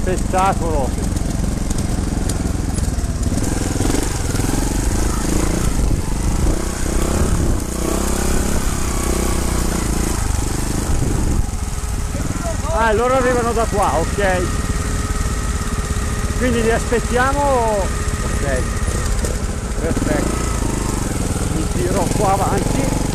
spettacolo. Ah, loro arrivano da qua, ok. Quindi li aspettiamo. Ok, perfetto. Mi tiro qua avanti.